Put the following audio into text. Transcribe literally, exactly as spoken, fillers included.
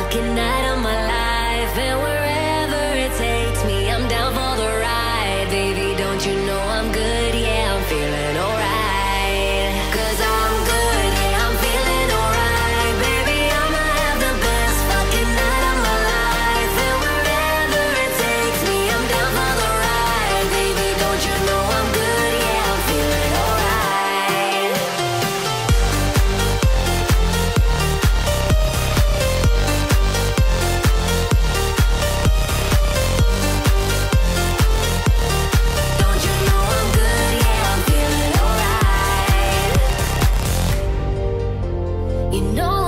fucking night of my life, and wherever it takes me, I'm down for the ride. Baby, don't you know I'm good? Yeah, I'm feeling alright. Cause I'm good, yeah, I'm feeling alright. Baby, I'ma have the best fucking night of my life, and wherever it takes me, I'm down for the ride. Baby, don't you know I'm good? Yeah, I'm feeling alright. Don't you know I'm good? Yeah, I'm feeling alright. You know